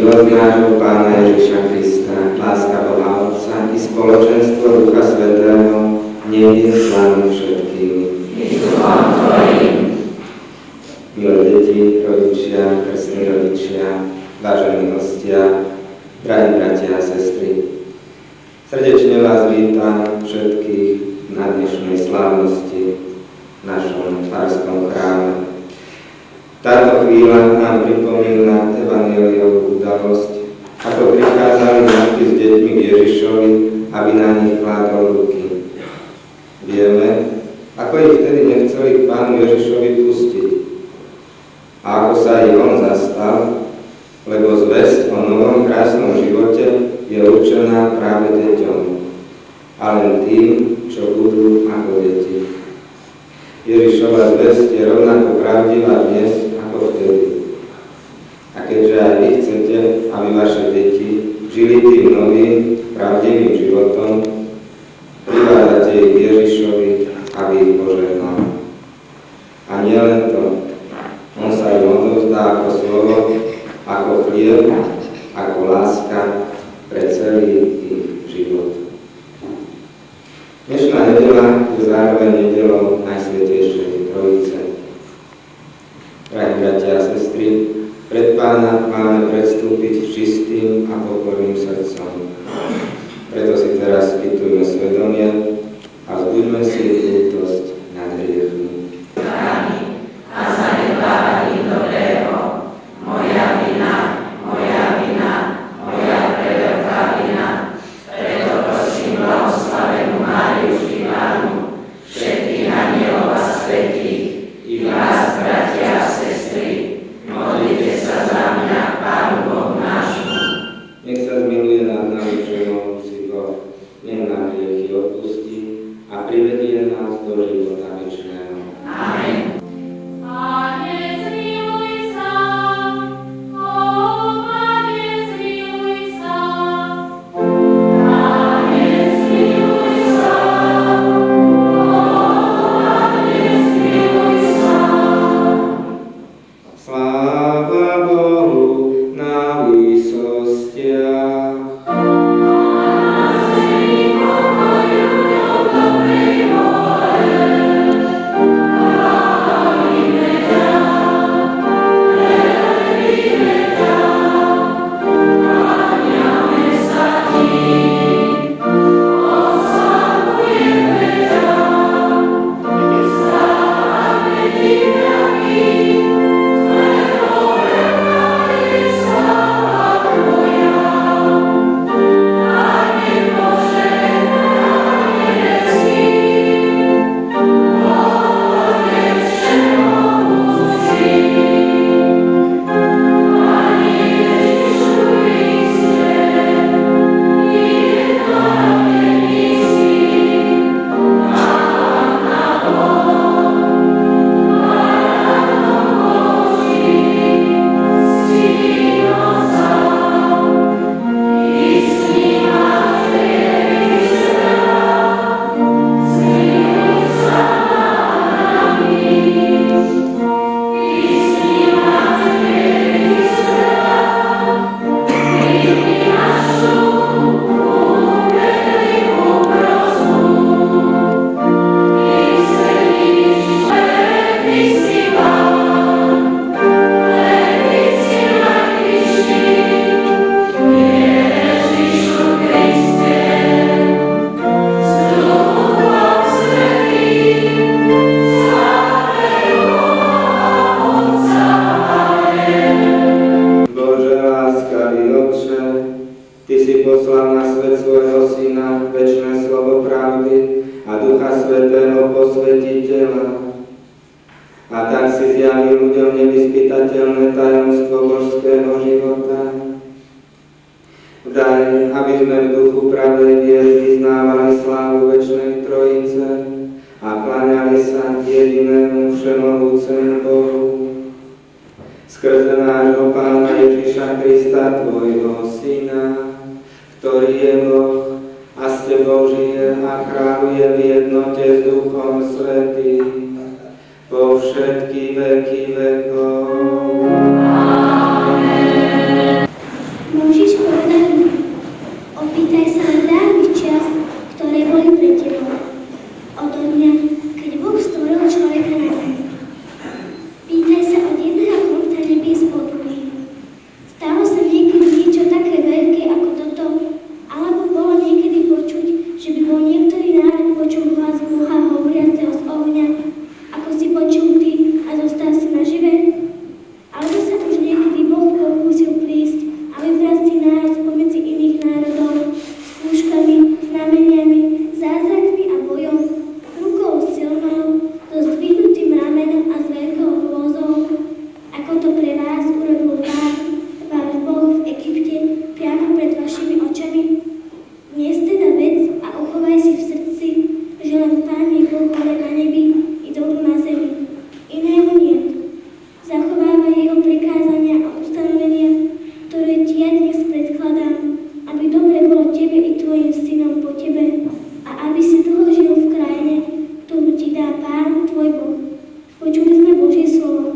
Milosť nášho Pána Ježiša Krista, láska Boha Otca i spoločenstvo Ducha Svätého, nech je s vami všetkými. Milé deti, rodičia, krstní rodičia, vážení hostia, drahí bratia a sestry, srdečne vás vítam všetkých na dnešnej slávnosti v našom farskom chráme. Táto chvíľa nám pripomína evanjeliovú udalosť, ako prichádzali matky s deťmi k Ježišovi, aby na nich kládol ruky. Vieme, ako ich vtedy nechceli k Pánu Ježišovi pustiť a ako sa ich on zastal, lebo zvesť o novom krásnom živote je určená práve deťom, a len tým, čo budú ako deti. Ježišova zvesť je rovnako pravdivá dnes ako vtedy. A keďže aj vy chcete, aby vaše deti žili tým novým, pravdivým životom, privádzate ich Ježišovi, aby ich požehnal. A nie len to, on sa im odovzdá ako slovo, ako chlieb, ako láska pre celý ich život. Dnešná nedeľa je zároveň nedeľou Najsvätejšej Trojice. Drahí bratia a sestry, pred Pána máme predstúpiť čistým a pokorným srdcom. Preto si teraz spýtujme svedomie a vzbuďme si ľútosť nad hriechmi. A zanedbávaním dobrého, moja vina, moja preveľká vina. Preto prosím blahoslavenú Máriu Živánnu, všetkých anielov a svätých, i vás, bratia a sestry, modlite sa za mňa, Pánu Bohu nášmu. Nech sa zmiluje nad nami všemohúci Boh, nech nám hriechy odpustí a privedie nás do života večného. Amen. Po všetky veky vekov. Amen. ktoré ti ja dnes predkladám, aby dobre bolo tebe i tvojim synom po tebe a aby si dlho žil v krajine, ktorú ti dá Pán tvoj Boh. Počuli sme Božie slovo.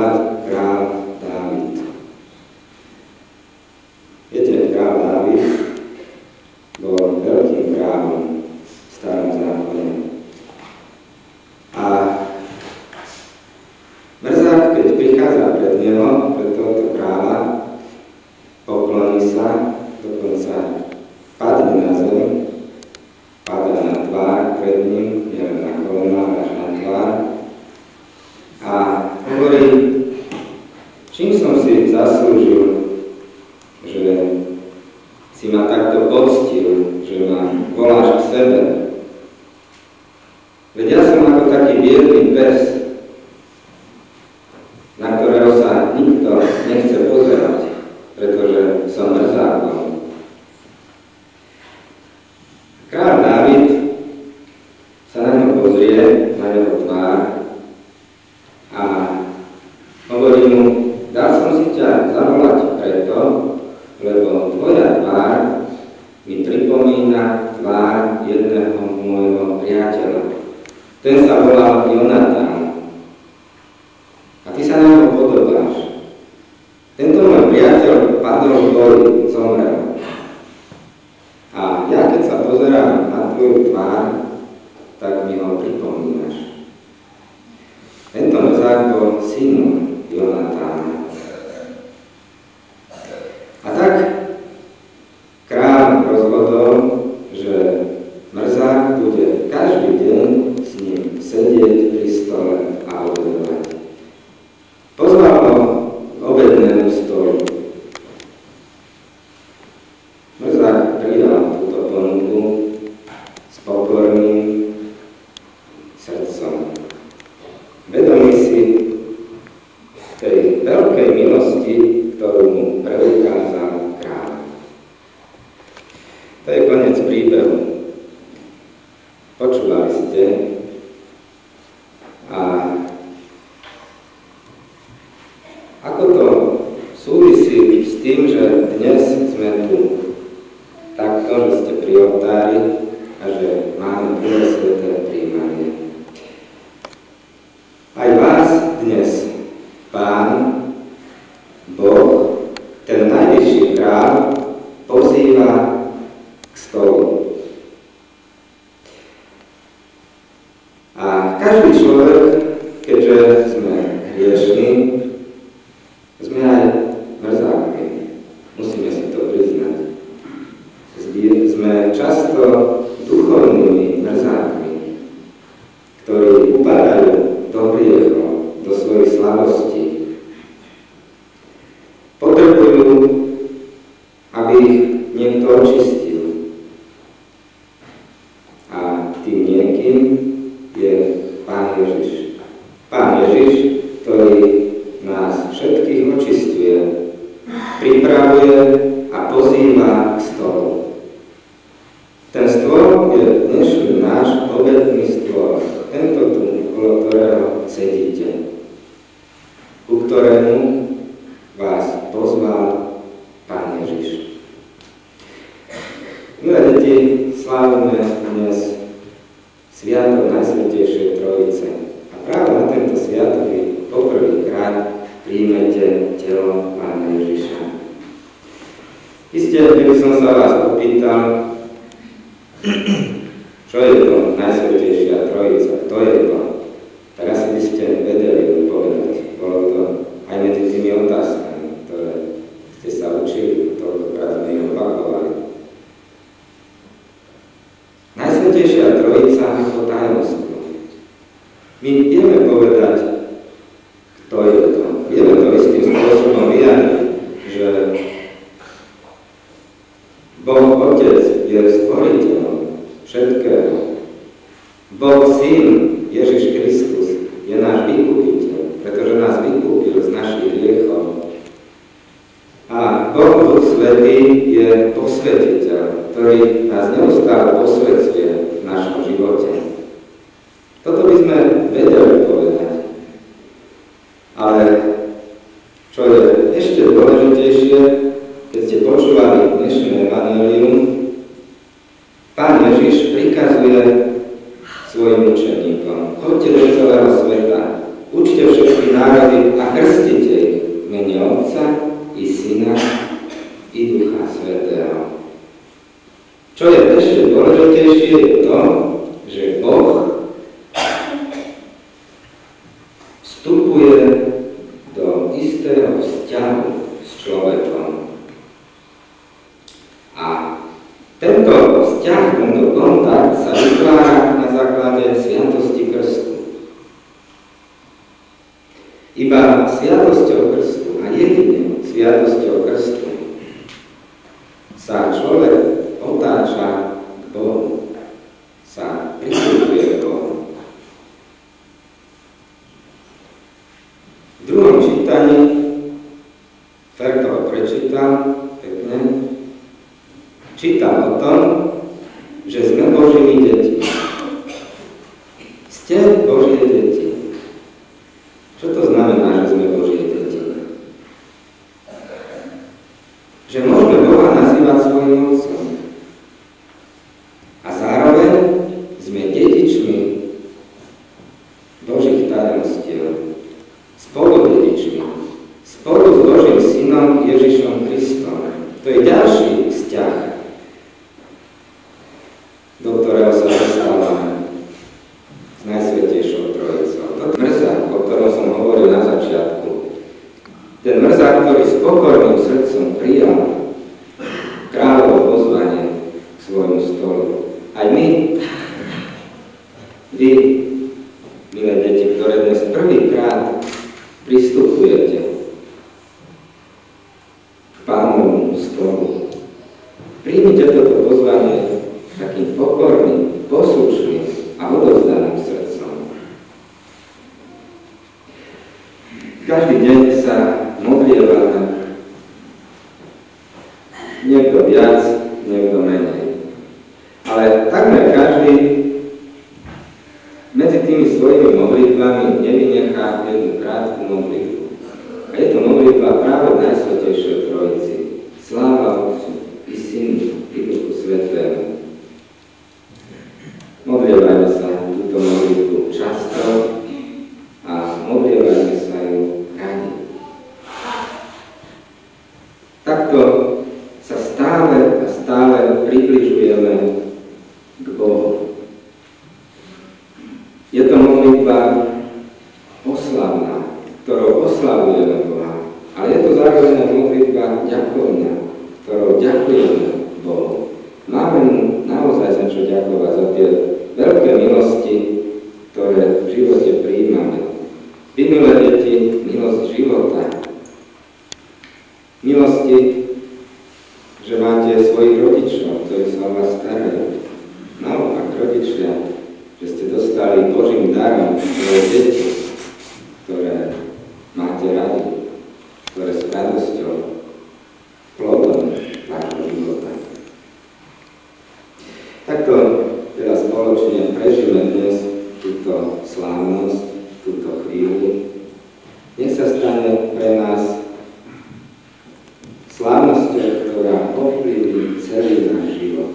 Viete, kráľ Dávid poctil, že ma voláš k sebe. Veď ja som ako taký biedný pes, na ktorého sa nikto nechce pozerať, pretože som mrzákom. Kráľ Dávid sa na ňo pozrie, na jeho tvár a hovorí mu, dal som si ťa zavolať preto, lebo tvoja tvár mi pripomína tvár jedného môjho priateľa. Ten sa volal Jonatán. A ty sa na ňo podobáš. Tento môj priateľ padol v boji, zomrel. A ja keď sa pozerám na tvoju tvár, tak mi ho pripomínaš. Tento mrzák bol synom Jonatána. A tak kráľ rozhodol, že mrzák bude každý deň s ním sedieť pri stole a obedovať. Pozval ho k obednému stolu. Mrzák prijal túto ponuku s pokorným srdcom. Vedomý si tej veľkej milosti, ktorú mu preukázal kráľ. To je koniec príbehu. Počúvali ste a ako to súvisí s tým, že dnes sme tu takto, že ste pri oltári a že máme prvé sväté prijímanie. Aj vás dnes Pán Boh, ten najvyšší kráľ, pozýva k stolu. A každý človek, keďže sme hriešni, sme aj mrzákmi. Musíme si to priznať. Sme často duchovnými mrzákmi, ktorí upadajú do hriechov, do svojich slabostí. Potrebujú, aby ich niekto očistil. A tým niekým je Pán Ježiš. Pán Ježiš, ktorý nás všetkých očisťuje, pripravuje a pozýva k stolu. Ten stôl je dnešný náš obedný stôl, tento tu, okolo ktorého sedíte, ku ktorému vás pozval Pán Ježiš. Milé deti, slávime dnes sviatok Najsvätejšej Trojice. A práve na tento sviatok vy poprvýkrát príjmete telo Pána Ježiša. Isté, keby som sa vás opýtal, čo je to Najsvätejšia Trojica, kto je to, tak asi by ste vedeli povedať. Bolo to aj medzi tými otázkami, ktoré ste sa učili, toľkokrát sme ich opakovali. Najsvätejšia Trojica ako tajomstvo. My vieme povedať, kto je to. Vieme to istým spôsobom vyjadriť, že Boh Otec je stvoriteľom všetkého. Boh Syn Ježiš Kristus je náš vykupiteľ, pretože nás vykúpil z našich hriechov. A Boh Duch Svätý je posvetiteľ, ktorý nás neustále posvecuje v našom živote. Toto by sme vedeli povedať. Ale čo je ešte dôležitejšie, keď ste počúvali dnešné evanjelium, Pán Ježiš prikazuje svojim učeníkom: choďte do celého sveta, učte všetky národy a krstite ich v mene Otca i Syna i Ducha Svätého. Čo je ešte dôležitejšie, je to, že Boh vstupuje do istého vzťahu s človekom. A tento vzťah, tento kontakt sa vytvára na základe sviatosti krstu. Iba sviatosťou krstu a jedine sviatosťou krstu sa človek čítam o tom, že sme Božími deti. Ste Božie deti. Čo to znamená, že sme Božie deti? Že môžeme Boha nazývať svojím otcom. A zároveň sme dedičmi Božích tajomstiev. Spoludedičmi. Spolu s Božím synom Ježišom Kristom. To je ďalší vzťah, do ktorého sa dostávame s Najsvätejšou Trojicou. To mrzák, o ktorom som hovoril na začiatku. Ten mrzák, ktorý s pokorným srdcom prijal kráľovo pozvanie k svojmu stolu. Aj my, vy, milé deti, ktoré dnes prvýkrát pristupujete k Pánovmu stolu, príjmite toto pozvanie takým pokorným, poslušným a odovzdaným srdcom. Každý deň sa modlievame, niekto viac, niekto menej. Ale takmer každý medzi tými svojimi modlitbami nevynechá jednu krátku modlitbu. A je to modlitba práve Najsvätejšej Trojici. Sláva Otcu i Synu i Duchu Svätému. Modlievajme sa túto modlitbu často a modlievajme sa ju radi. Takto sa stále a stále približujeme k Bohu. Je to modlitba oslavná, ktorou oslavujeme Boha, ale je to zároveň modlitba ďakovná, ktorou ďakujeme Bohu. Máme mu naozaj za čo ďakovať za tie veľké milosti, ktoré v živote prijímame. Vy, milé deti, milosť života. Milosti, že máte svojich rodičov, ktorí sa o vás starajú. Naopak, rodičia, že ste dostali Božím darom svoje deti, ktoré máte radi, ktoré s radosťou plodom vášho života. Takto teda spoločne prežijeme dnes túto slávnosť, túto chvíľu. Nech sa stane pre nás slávnosťou, ktorá ovplyvní celý náš život.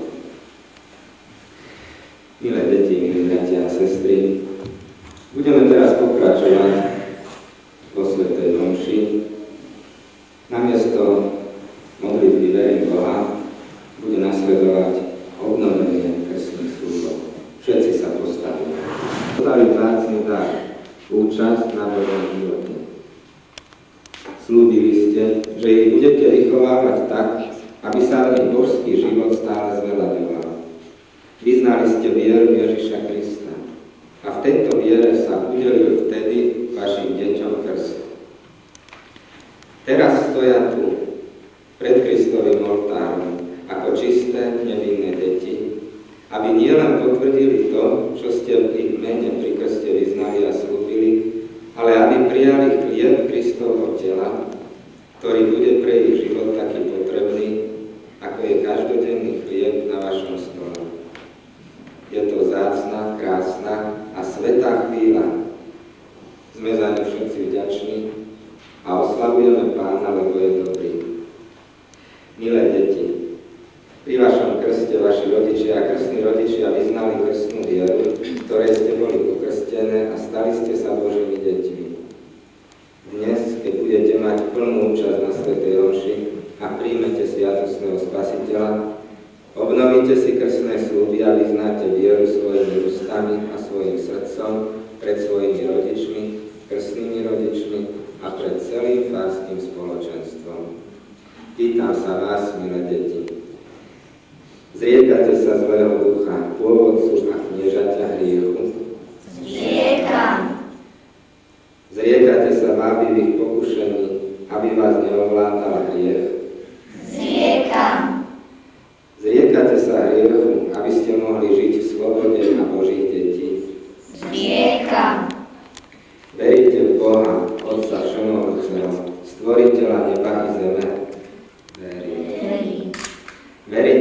Milé deti, milí bratia a sestry, budeme teraz pokračovať vo svätej omši. Namiesto modlitby Verím Boha bude nasledovať obnovenie krstných sľubov. Všetci sa postavili. Dostali vzácny dar, účasť na Božom živote. Sľúbili ste, že ich budete vychovávať tak, aby sa ich božský život stále zveľaďoval. Vyznali ste vieru Ježiša Krista a v tejto viere sa udelil vtedy vašim deťom krst. Teraz stoja tu, pred Kristovým oltárom, ako čisté, nevinné deti, aby nielen potvrdili to, čo ste v ich mene pri krste vyznali a slúbili, ale aby prijali chlieb Kristovho tela, ktorý bude pre ich život taký potrebný, ako je každodenný chlieb na vašom stole. Je to vzácna, krásna a svätá chvíľa. Sme za ňu všetci vďační a oslavujeme Pána, lebo je dobrý. Milé deti, pri vašom krste vaši rodičia a krstní rodičia vyznali krstnú vieru, ktorej ste boli pokrstené a stali ste sa Božími deťmi. Dnes, keď budete mať plnú účasť na svätej omši a príjmete sviatostného Spasiteľa, obnovíte si krstné sľuby a vyznáte vieru svojimi ústami a svojim srdcom pred svojimi rodičmi, krstnými rodičmi a pred celým farským spoločenstvom. Pýtam sa vás, milé deti, zriekate sa zlého ducha, pôvodcu a kniežaťa hriechu? Zriekam. Zriekate sa vábivých pokušení, aby vás neovládal hriech? Zriekam. Zriekate sa hriechu, aby ste mohli žiť v slobode a Božích detí? Zriekam. Veríte v Boha, Otca Všemohúceho, Stvoriteľa neba i zeme? Verím. Verím. Veríte v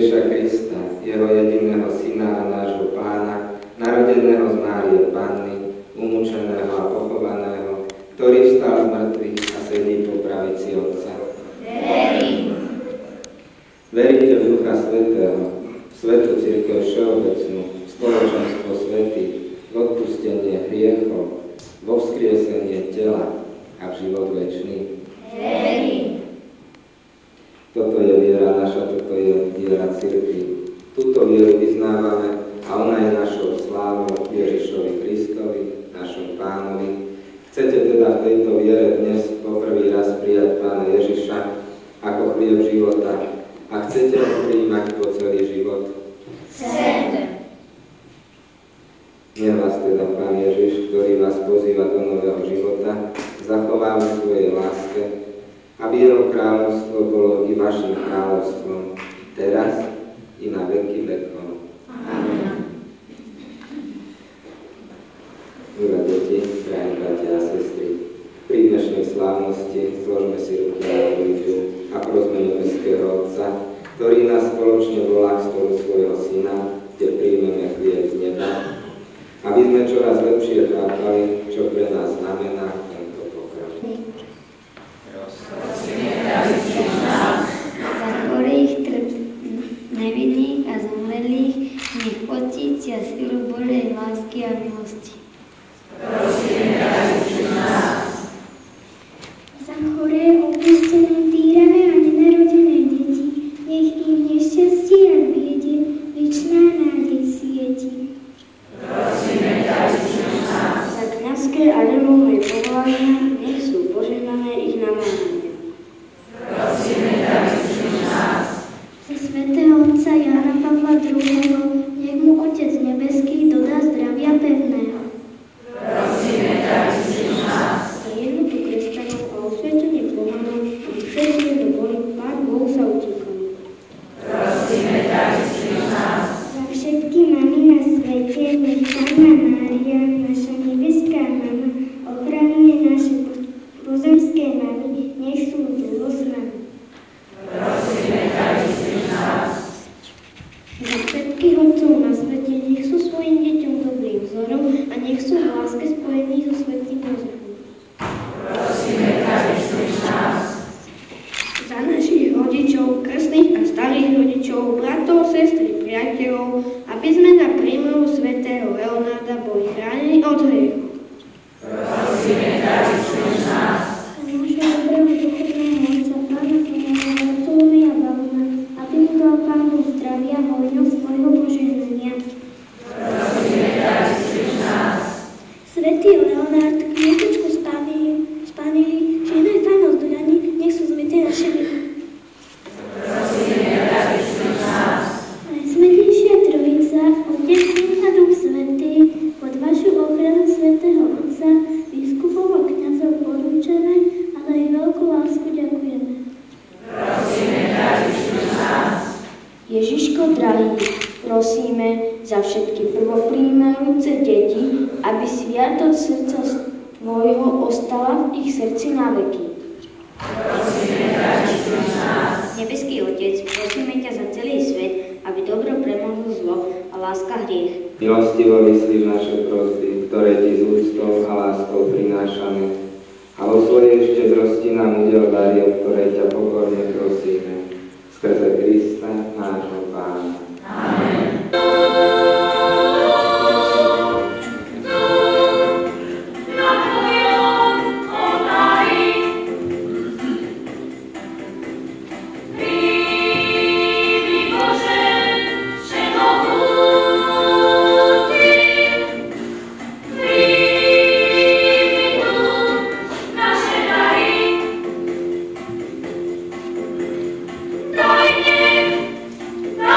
Ježiša Krista, jeho jediného syna a nášho Pána, narodeného z Márie Panny, umúčeného a pochovaného, ktorý vstal z mŕtvych a sedí po pravici Otca. Verím. Veríte v Ducha Svätého, v Svätú Cirkev všeobecnú, v spoločenstvo svätých, v odpustenie hriechov, vo vzkriesenie tela a v život večný. Verím. Toto je viera naša, toto je viera cirkvi. Túto vieru vyznávame a ona je našou slávou Ježišovi Kristovi, našom Pánovi. Chcete teda v tejto viere dnes poprvý raz prijať Pána Ježiša ako chlieb života a chcete ho prijímať po celý život? Chcem. Nech vás teda Pán Ježiš, ktorý vás pozýva do nového života, zachová v svojej láske, aby jeho kráľovstvo bolo i vašim kráľovstvom, teraz i na veky vekov. Amen. Milé deti, drahí bratia a sestry, pri dnešnej slávnosti zložme si ruky na modlitbu a prosme nebeského Otca, ktorý nás spoločne volá k stolu svojho Syna, kde príjmeme chlieb z neba, aby sme čoraz lepšie chápali, čo pre nás znamená tento pokrm. Za chorých, nevinných a zomrelých nech pocítia silu Božej lásky a milosti. Za choré, opustené, týrané a nenarodené deti, nech im nešťastie a biede večná nádej svieti. Za kňazské a reholné povolania nech sú požehnané ich namáhania. Za svätého otca Jána Pavla II. Nech mu Otec nebeský dodá zdravia pevného. Za jednotu kresťanov a osvietenie pohanov a všetci boli Pán Boh sa utíkali. Za všetky mamy na svete nech Panna Mária, naša nebeská mama, ochraňuje naše pozemské mamy, nech sú dlho s nami. Za všetkých otcov na svete nech sú svojim deťom dobrým vzorom a nech sú v láske spojení so svätým Jozefom. Za našich rodičov, krstných a starých rodičov, bratov, sestry, priateľov, aby sme na príjmu svätého Leonarda boli chránení od hriechu. A nášho dobrého duchovného otca, Pána Tomáša, Bartolomea Balona, aby mu dal Pán Boh zdravia, hojnosť svojho požehnania. Svätý Leonard, kvietečku spánili, že najfajnosť do ľani, nech sú zmyté naše viny. Najsvätejšia Trojica, Otec, Syn a Duch Svätý, pod vašu ochranu svätého Otca, biskupov a kňazov porúčame, ale aj veľkú lásku ďakujeme. Ježiško drahý, prosíme za všetky prvopríjmajúce deti, aby sviatosť srdca Tvojho ostala v ich srdci na veky. Nebeský Otec, prosíme ťa za celý svet, aby dobro premohlo zlo a láska hriech. Milostivo vyslíš naše prosby, ktoré Ti s úctou a láskou prinášame, a vo svojej štedrosti nám udel dary, o ktoré ťa pokorne prosíme. Skrze Krista, nášho Pána. Amen. Daj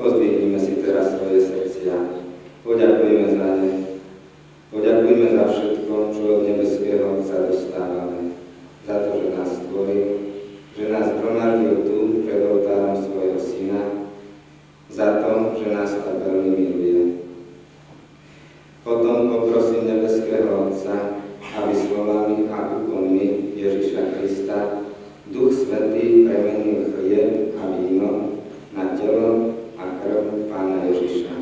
Pozdvihnime si teraz svoje srdcia. Poďakujme za ne. Poďakujme za všetko, čo od nebeského Otca dostávame. Za to, že nás stvoril, že nás zhromaždil tu pred oltárom svojho Syna, za to, že nás tak veľmi miluje. Potom poprosím nebeského Otca, aby slovami a úkonmi Ježiša Krista Duch Svätý premenil chlieb a víno na telo a krv Pána Ježiša.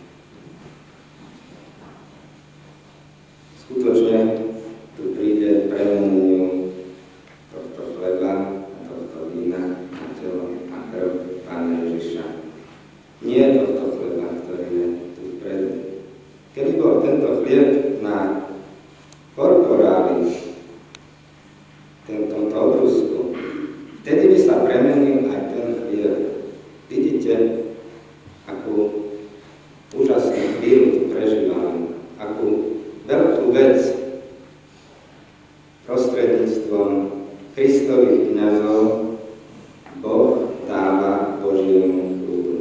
Skutočne tu príde k premeneniu tohto chleba a tohto vína na telo a krv Pána Ježiša. Nie tohto chleba, ktorý je tu vpredu. Keby bol tento chlieb na korporáli, tento obrusku, vtedy by sa premenil aj ten chlieb. Vidíte, akú úžasnú chvíľu tu prežívame, akú veľkú vec prostredníctvom Kristových kňazov Boh dáva Božiemu ľudu.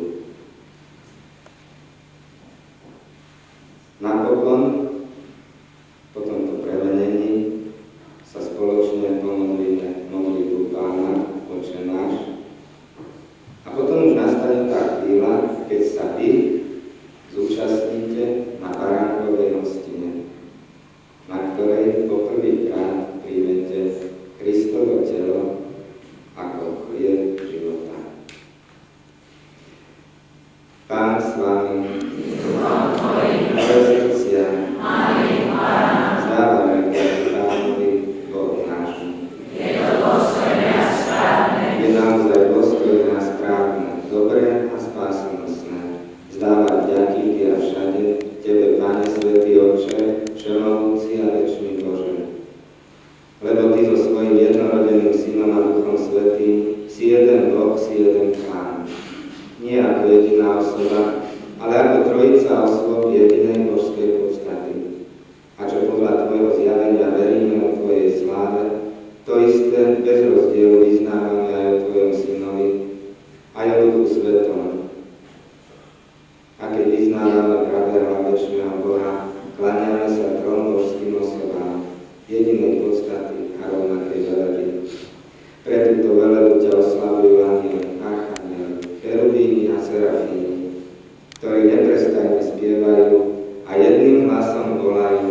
Napokon, po tomto premenení, sa spoločne pomodlíme modlitbu Pána, Otče náš. A potom už nastane tá chvíľa, keď sa vy zúčastníte na baránkovej hostine, na ktorej poprvýkrát príjmete Kristovo telo ako chlieb života. Pán s vami, moje srdcia, vzdávame Pánovi Bohu nášmu. Je to dôstojné a správne. Je naozaj dôstojné a správne, dobré a spásonosné. Vzdávať vďaky Ty a všade, Tebe, Pane Svätý Otče, všemohúci a večný Bože. Lebo Ty so svojím jednorodeným Synom a Duchom Svätým si jeden Boh, si jeden Pán. Nie ako jediná osoba, ale ako trojica osôb jedinej božskej podstaty. A čo podľa Tvojho zjavenia veríme o Tvojej sláve, to isté bez rozdielu vyznávame aj o Tvojom Synovi, aj o Duchu Svetom. A keď vyznávame pravého a večného Boha, kláňame sa trom božským osobám, jedinej podstaty a rovnakej veleby. Pre túto velebu ťa oslavujú anjeli, archanieli, cherubíni a serafíni, ktorí neprestajne spievajú a jedným hlasom volajú: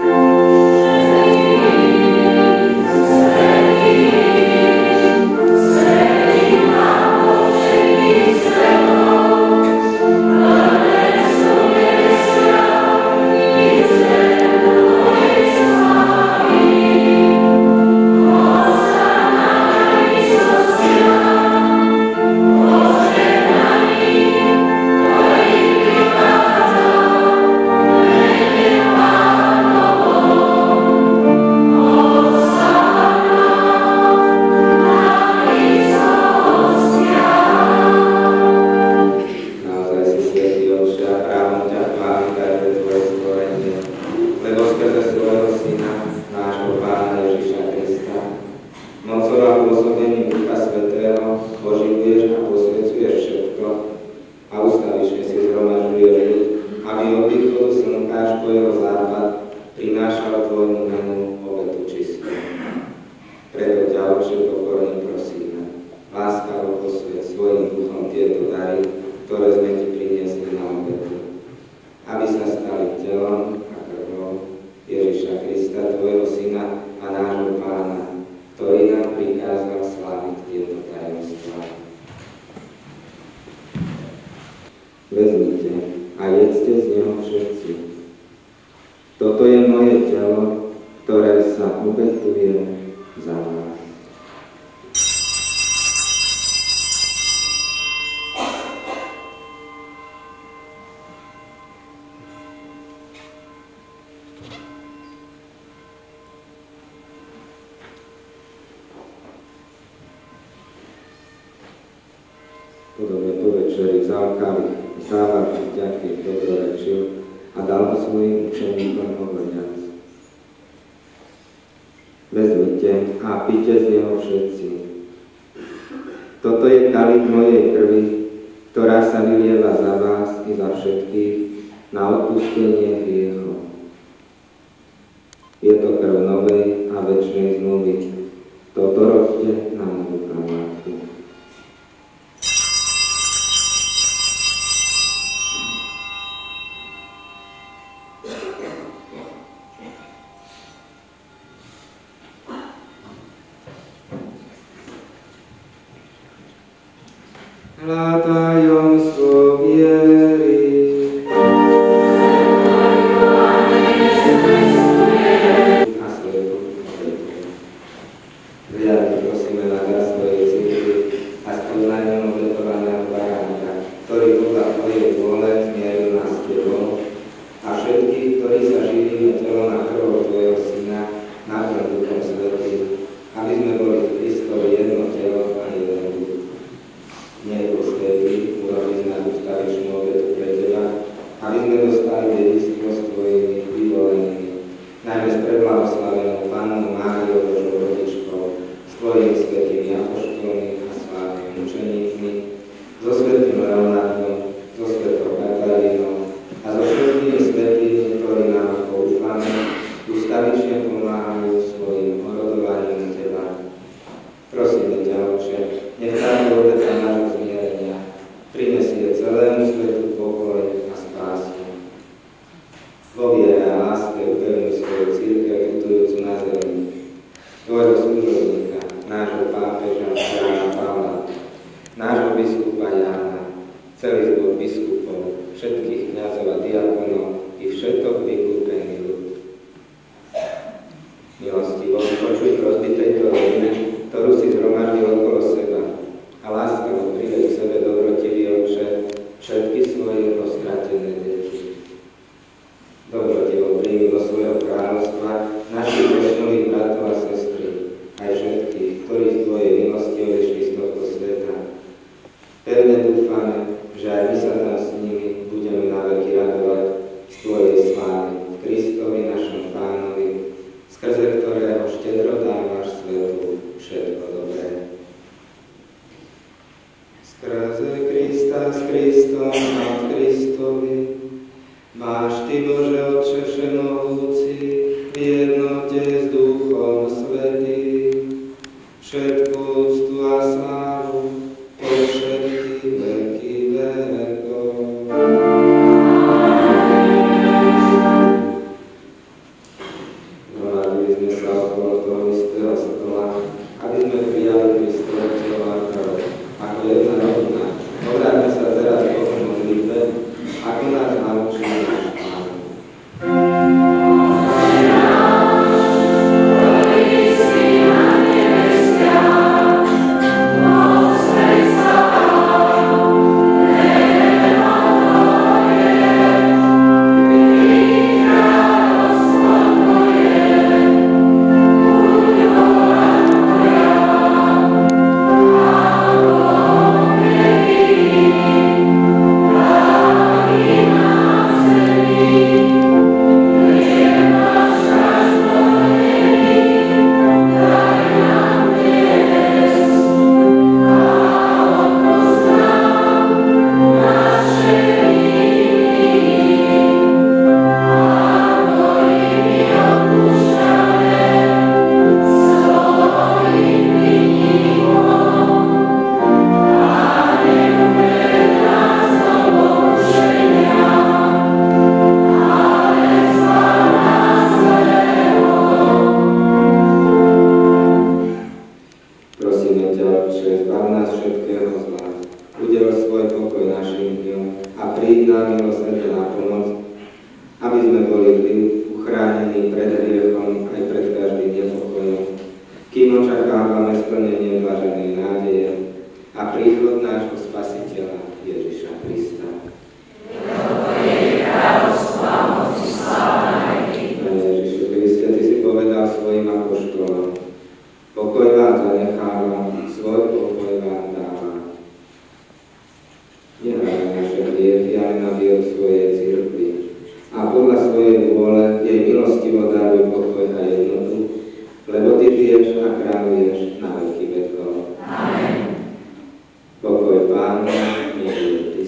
Vezmite a jedzte z neho všetci. Toto je moje telo, ktoré sa obetuje za vás. Podobne po večeri vzal kalich, vzdával vďaky, dobrorečil a dal ho svojim učeníkom hovoriac: Vezmite a pite z neho všetci. Toto je kalich mojej krvi, ktorá sa vylieva za vás i za všetkých na odpustenie hriechov. Je to krv novej a večnej zmluvy. Toto robte na moju památku. Tajomstvo viery. A svetu. Riadne prosíme na dar svojej cirkvi a spoznaniu obetovania baránka, ktorý podľa tvojej vôle zmieril nás s tebou a všetkých, ktorí sa živíme telom a krvou tvojho syna, naplň Duchom Svätým, aby sme boli v Kristovi jedno telo a jeden duch. Nie posvetí, urobí z nás ustavičnú obetu pre teba, aby sme dostali dedičstvo s tvojimi vyvolenými, najmä s preblahoslavenou Pannou Máriou Božou rodičkou, s tvojimi svätými apoštolmi a slávnymi učeníkmi, so svätým Leonardom, so svätou Katarínou a so všetkými svätými, ktorí nám ako ufáme, ustavične pomáhajú svojim orodovaním teba. Prosíme ťa, Otče, nech táto obeta nášho zmierenia prinesie celému svetu pokoj a spásu. Vo viere a láske upevni svoju cirkev putujúcu na zemi, tvojho služobníka, nášho pápeža kráľa Pavla, nášho biskupa Jána, celý zbor biskupov, všetkých kňazov a diakonov i všetok vykúpený ľud. Milostivo, počuj prosby tejto rodiny, ktorú si zhromaždil okolo seba a láskavo priveď k sebe, dobrotivý Otče, všetky svoje roztratené deti. Dobrotivo príjmi do svojho kráľovstva našich väčšnových bratov a sestry, aj všetkých, ktorí z tvojej milosti odešli z tohto sveta. Pevne dúfame, že aj my sa tam s nimi budeme naveky radovať z tvojej slávy v Kristovi našom Pánovi, skrze ktorého štedro dávaš svetu všetko dobré. Skrze Krista, s Kristom a v Kristovi máš ty, Bože Otče všemohúci, v jednote s Duchom Svätým, všetku úctu a slávu po všetky veky vekov. Zhromadili sme sa okolo toho istého stola, aby sme prijali Kristovo telo a krv, ako jedna rodina. Obráťme sa teraz k Bohu modlitbe, ako nás naučí náš Pán. Pokoj Pána, miluj.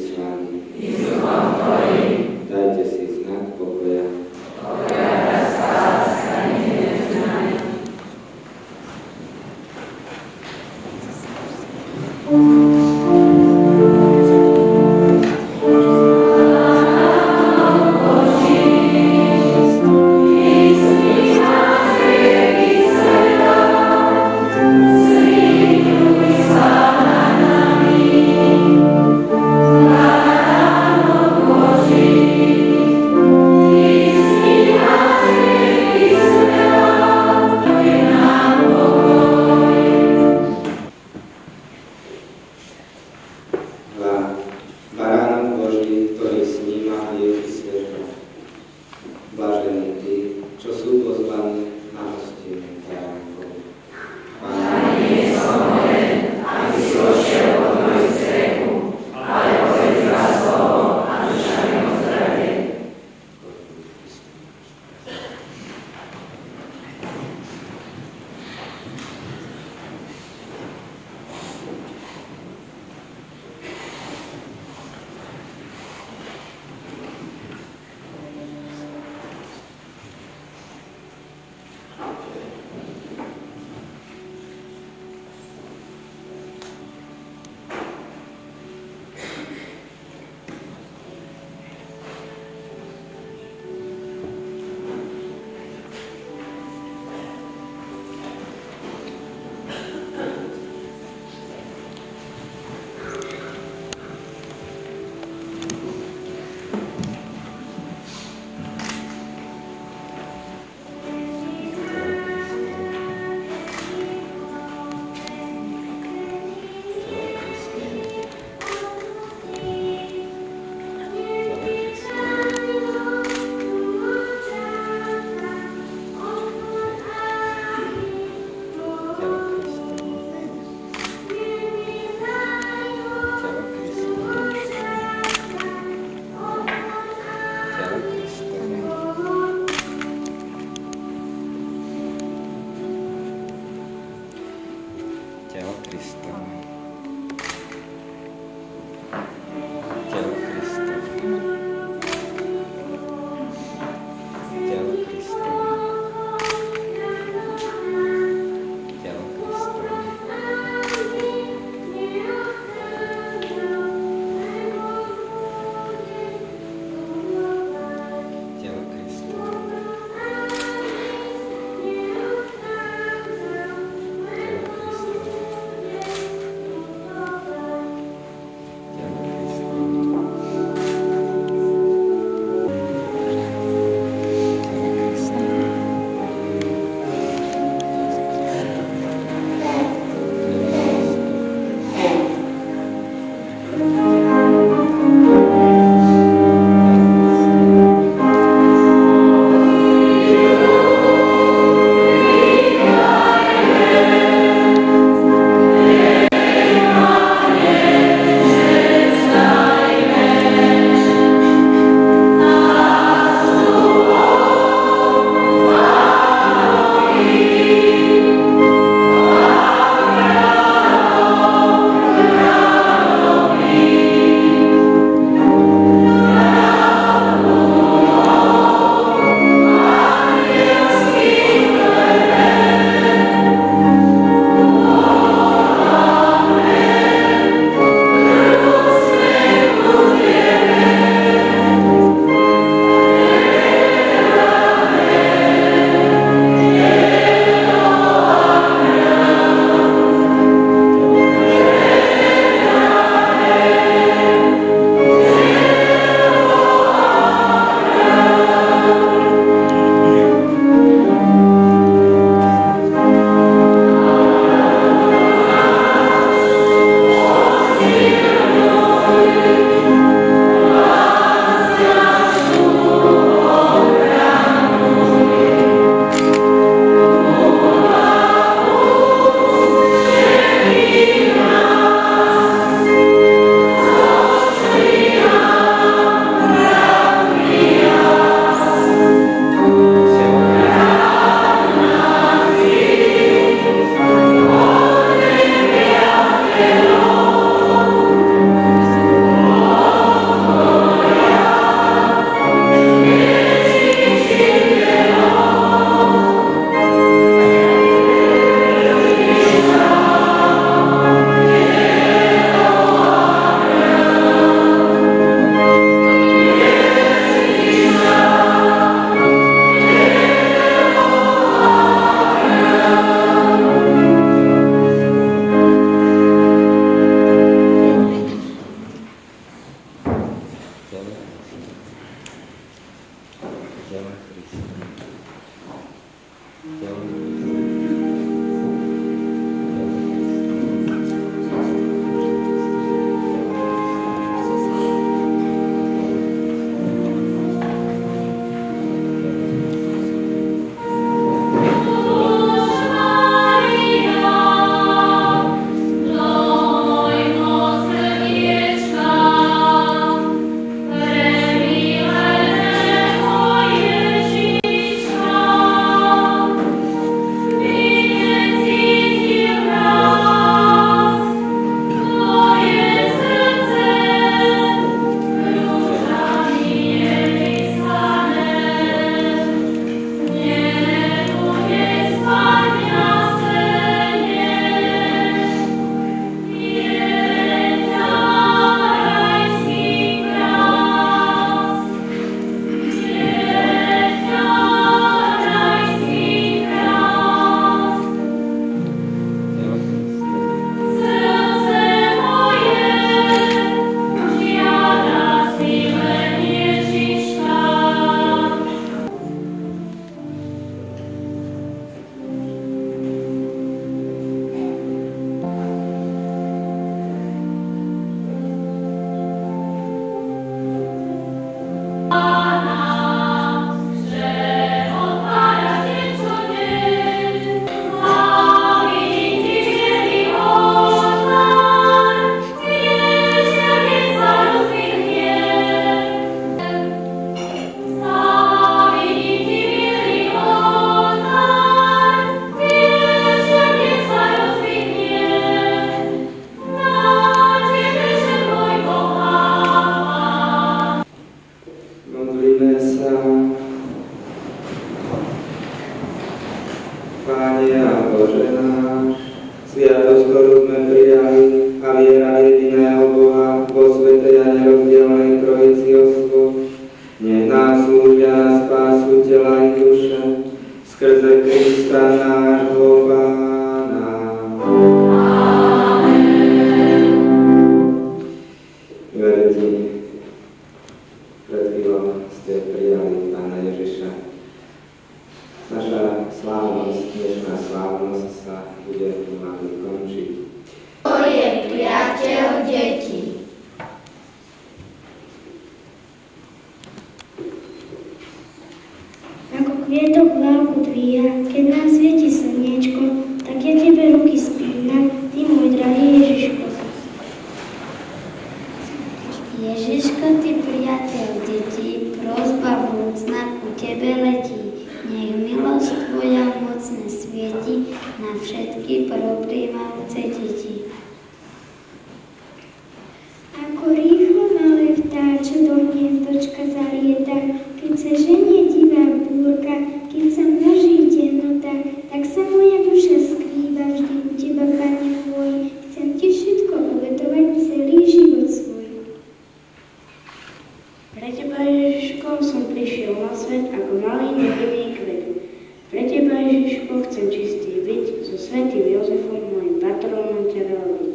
Pane a Bože náš, sviatosť, ktorú sme prijali, a viera jediného Boha vo svätej a nerozdielnej Trojici osôb, nech nás slúžia na spásu tela i duše, skrze Krista nášho Pána. Amen. Verite, pred chvíľou ste prijali Pána Ježiša. Naša slávnosť, dnešná slávnosť sa bude pomaly končiť. To je priateľ detí. Ako kvietok hlávku dvíha, keď nám svieti slniečko, tak ja tebe ruky spínam, ty môj drahý Ježiško. Ježiško, ty priateľ detí, prosba mocná ku tebe letí. Nech milosť tvoja mocne svieti na všetky probrímajúce deti. Ako rýchlo malé vtáče do hniezdočka zalieta, keď sa ženie divá búrka, keď sa množí temnota, tak sa moja duša skrýva vždy u teba, Pane môj. Chcem ti všetko obetovať, celý život svoj. Pre teba, Ježiško, som prišiel na svet ako malý nevinný kvet. Pre teba, Ježiško, chcem čistý byť, so svätým Jozefom, môjim patrónom ťa veľbiť.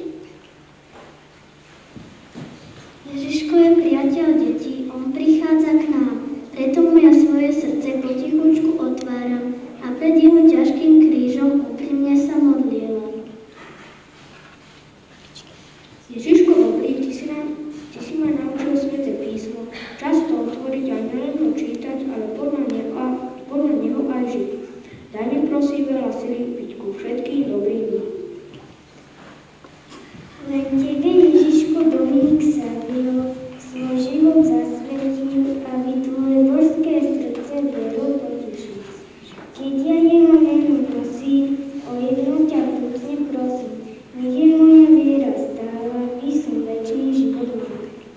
Ježiško je priateľ detí, on prichádza k nám, preto mu ja svoje srdce potichučku otváram a pred jeho ťažkým krížom úprimne sa modlievam. Ježiško, dobrý, ty si ma naučil sväté písmo, často otvoriť a nielen ho čítať, ale podľa neho aj žiť. Daj mi prosím veľa sily byť ku všetkým dobrým dní. Len tebe, Ježiško, Dominik sa vilo, svoj život zasvetil, aby tvoje božské srdce vierou potešil. Keď ja jeho meno nosím, o jedno ťa vrúcne prosím, nech je moja viera stála, aby som večný život mal.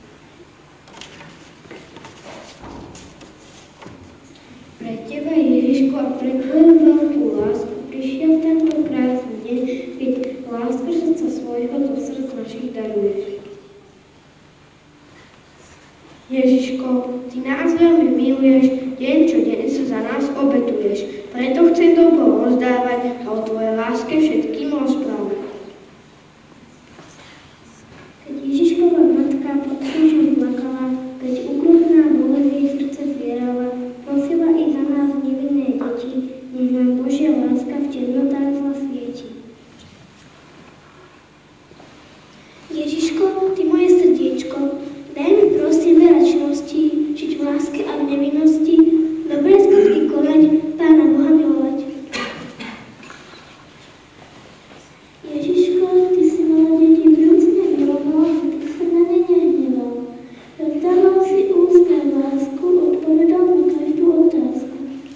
Pre teba, Ježiško, a pre tvoju veľkú lásku prišiel tento krásny deň, keď lásku srdca svojho do srdc našich daruješ. Ježiško, ty nás veľmi miluješ, deň čo deň sa za nás obetuješ. Preto chcem dobro rozdávať a o tvojej láske všetkým rozprávať. Keď Ježiškova matka pod krížom plakala, keď ukrutná bolesť jej srdce zvierala, prosila i za nás nevinné deti, nech nám Božia láska v temnotách zasvieti. Ježiško, ty moje srdiečko, daj mi prosím veľa čnosti, žiť v láske a v nevinnosti, dobré skutky konať, Pána Boha milovať. Ježiško, ty si mala deti vrúcne miloval, ty sa na ne nehneval. Rozdával si úsmev lásku, odpovedal na každú otázku.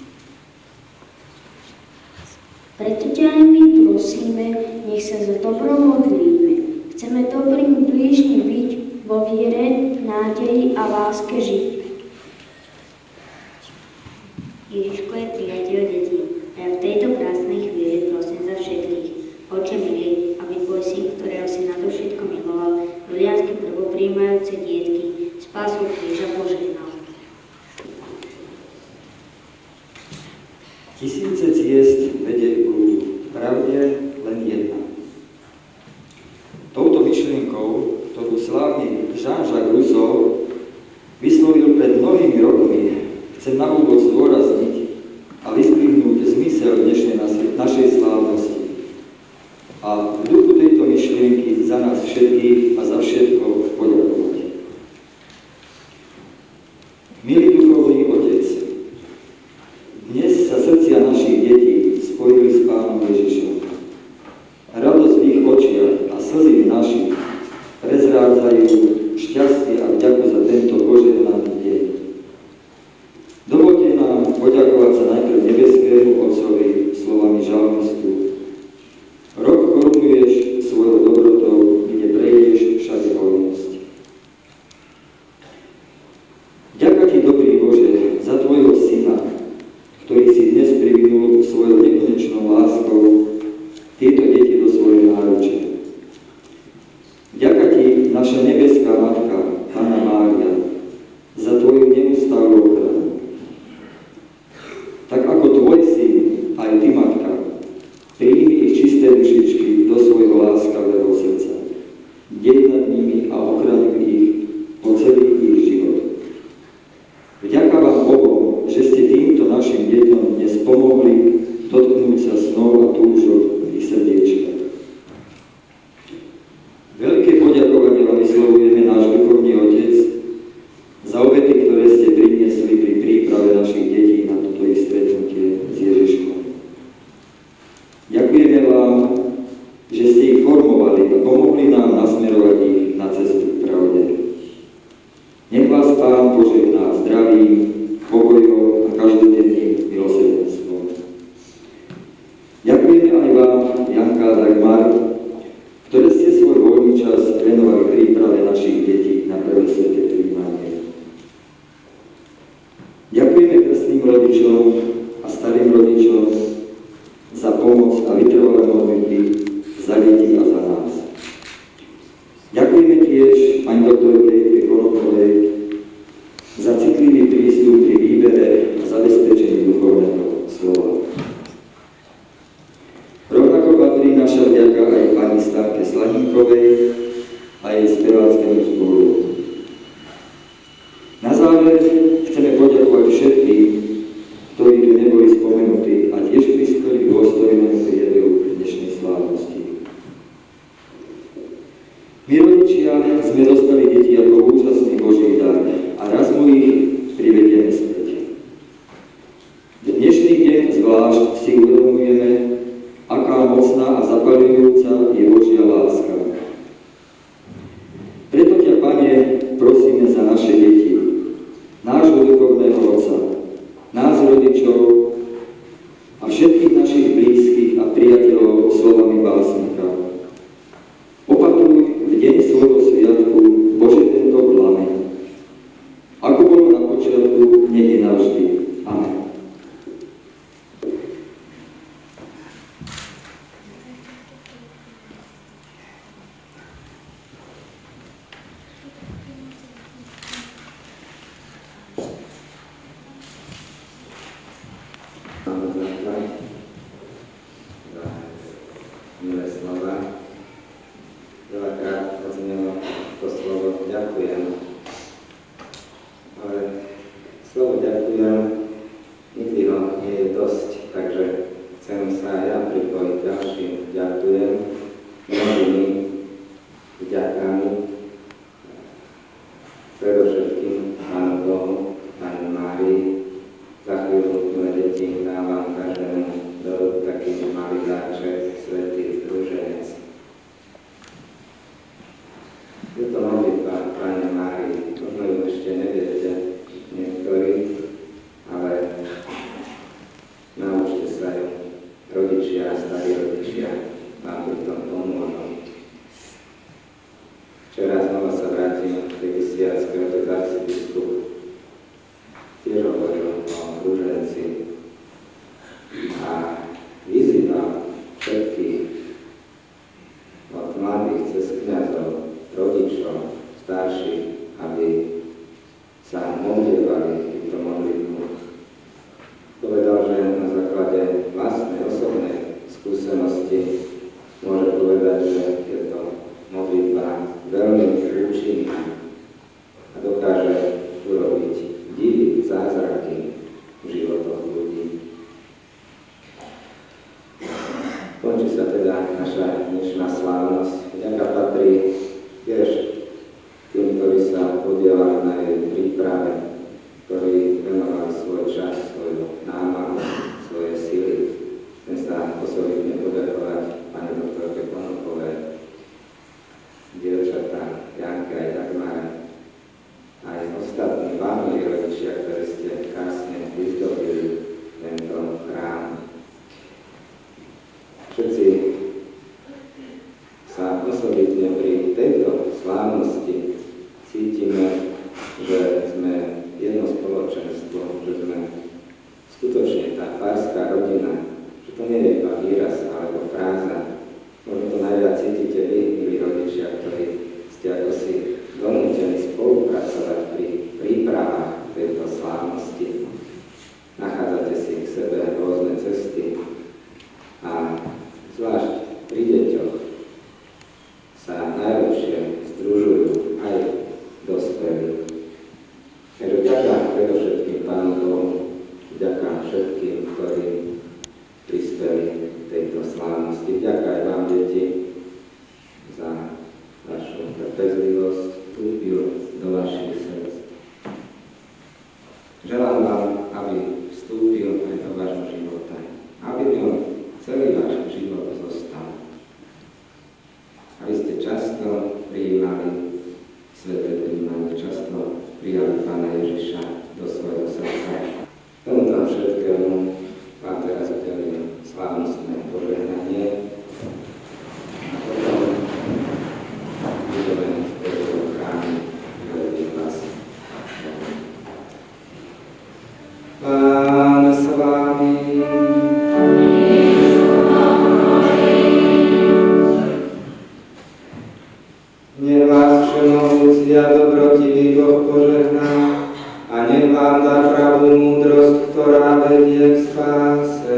Preto ťa aj my prosíme, nech sa za dobro modlíme. Chceme dobrým blížnym byť, vo viere, nádeji a láske žiť. Ježiško je priateľ detí. Ja v tejto krásnej chvíli prosím za všetkých. Oče milý, aby tvoj syn, ktorého si na to všetko miloval, ľudiansky prvopríjmajúce dietky, spásu kríža požehnal. Tisíce ciest vedie k ľudu, pravde len jedna. Touto myšlienkou, ktorú slávny Jean-Jacques Rousseau vyslovil pred mnohými rokmi, chcem na úvod zdôrazniť a vyzdvihnúť zmysel dnešnej našej slávnosti. A v duchu tejto myšlienky za nás všetkých a za všetko poďakovať. Milý duchovný Otec, dnes sa srdcia našich detí spojili s Pánom Ježišom. Radosť v ich očiach a slzy v našich prezrádzajú šťastie a vďaku za tento požehnaný deň. Dovoľte nám poďakovať sa najprv nebeskému Otcovi slovami žalmistu. Rok korunuješ svojou dobrotou, kde prejdeš všade hojnosť. Ďakujem ti, dobrý Bože, za tvojho Syna, ktorý si dnes privinul svojou nekonečnou láskou tieto deti do svojej náruče. Ďakujem ti, naša nebeská Matka, Panna Mária, za tvoju neustálú ochranu. Tak ako tvoj Syn, aj ty, Matka, príjmi ich čisté dušičky do svojho láskavého srdca. Dej nad nimi a ochraňuj ich po celý ich život. Vďaka vám obom, že ste týmto našim deťom dnes pomohli dotknúť sa snov a túžob ich srdiečka. Veľké poďakovanie vám vyslovujeme, náš duchovný Otec, za obety, ktoré ste priniesli pri príprave našich detí na toto ich stretnutie s Ježiškom. Ďakujeme vám, že ste ich formovali a pomohli nám nasmerovať ich na cestu k pravde. Nech vás Pán požehná zdravím, pokojom a každodenným milosrdenstvom. Ďakujeme aj vám, Janka a Dagmar, ktoré ste svoj voľný čas venovali príprave našich detí na prvé sväté prijímanie. Ďakujeme krstným rodičom a starým rodičom za pomoc a vytrvalé modlitby za deti a za nás. Ďakujeme tiež pani doktorke Konopovej za citlivý prístup pri výbere a zabezpečení duchovného slova. Rovnako patrí naša vďaka aj pani Stanke Slaníkovej a jej speváckému zboru. Na záver chceme poďakovať všetkým, ktorí tu neboli spomenutí a tiež prispeli k dôstojnému priebehu dnešnej slávnosti. My, rodičia, sme dostali deti ako úžasný Boží dar a raz mu ich privedieme späť. V dnešný deň zvlášť si uvedomujeme, aká mocná a zapaľujúca je Božia láska. Preto ťa, Pane, prosíme za naše deti, nášho duchovného Otca, nás rodičov a všetkých našich blízkych a priateľov slovami básnika. Opatruj v deň svojho sviatku, Bože, tento plameň. Ako bolo na počiatku, nech je navždy. Amen. Milé slova. Veľakrát odznelo to slovo ďakujem. Ale slovo ďakujem, nikdy ho nie je dosť, takže chcem sa ja pripojiť ďalším ďakujem, mnohými vďakami, predovšetkým Pánu Bohu, Panne Márii. Za chvíľu, milé deti, dávam každému do taký malý dáček, svätý ruženec. Je to modlitba Panne Márii, možno ju ešte neviete niektorí, ale naučte sa ju. Rodičia a starí rodičia vám pri tom pomôžu. Včera znova sa vrátim k tej vysviacke, otec arcibiskup tiež hovoril o ruženci a vyzýva všetkých od mladých cez kňazov, rodičov, starších, aby sa modlievali túto modlitbu. Povedal, že na základe vlastnej osobnej skúsenosti môže povedať, že je to modlitba veľmi účinná a dokáže urobiť divy, zázraky v životoch ľudí. Končí sa teda naša dnešná slávnosť. Vďaka patrí tiež tým, ktorí sa podielali na jej príprave, ktorí spoločenstvo, že sme skutočne tá farská rodina, že to nie je iba výraz alebo fráza. Možno to najviac cítite vy, milí rodičia, ktorí ste ako si donútení spolupracovať pri prípravách tejto slávnosti. Nachádzate si k sebe rôzne cesty a zvlášť pri deťoch sa najlepšie združujú aj dospelí. Takže ďakujem predovšetkým Pánu Bohu, ďakujem všetkým, ktorí prispeli k tejto slávnosti. Ďakujem vám, deti, za vašu trpezlivosť, vstúpil do vašich srdc. Želám vám, aby vstúpil aj do vášho života, aby v ňom celý váš život zostal. Aby ste často prijímali sväté príjmanie, často prijali Pána Ježiša do svojho srdca. Tomuto všetkému vám teraz udelujem slávnostné požehnanie a potom budeme v tejto chráme veľmi vás. Pán s vámi. Nech vás všemohúci a dobrotivý Boh požehná a nech vám dá pravú múdrosť, ktorá vedie k spáse.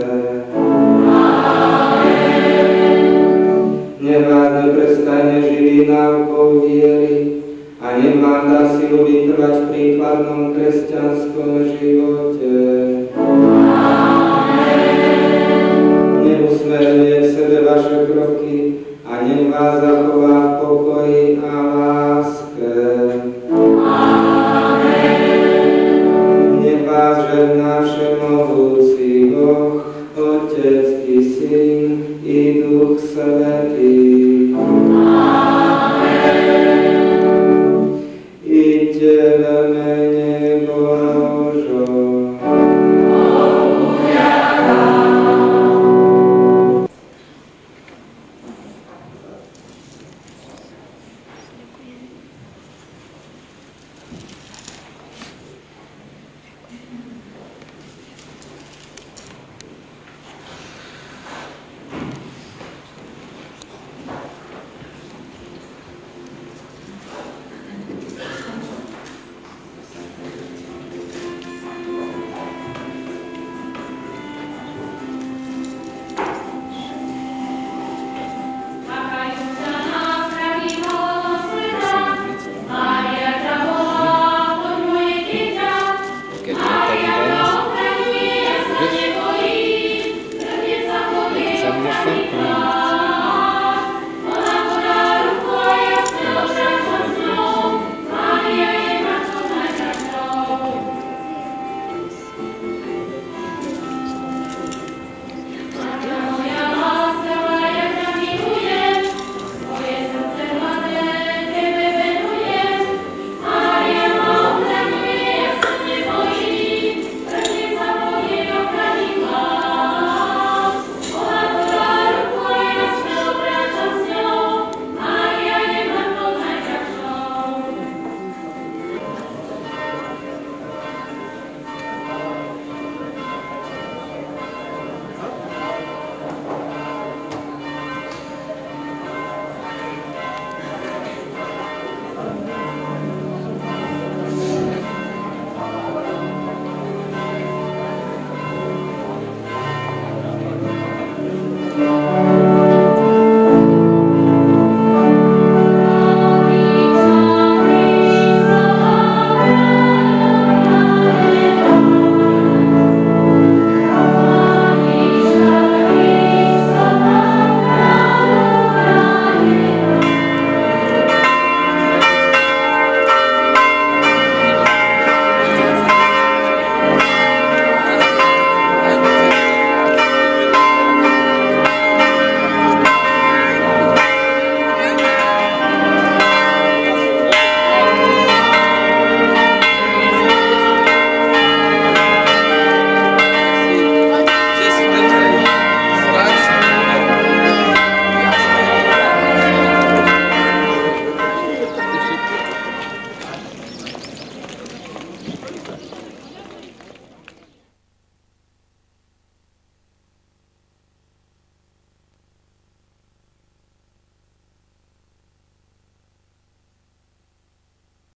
Nech vás neprestajne živí náukou viery a nech vám dá silu vytrvať v príkladnom kresťanskom živote. Nech usmerňuje k sebe vaše kroky a nech vás zachová v pokoji a láske. Nech vás žehná všemohúci Boh, Otec i Syn i Duch Svätý.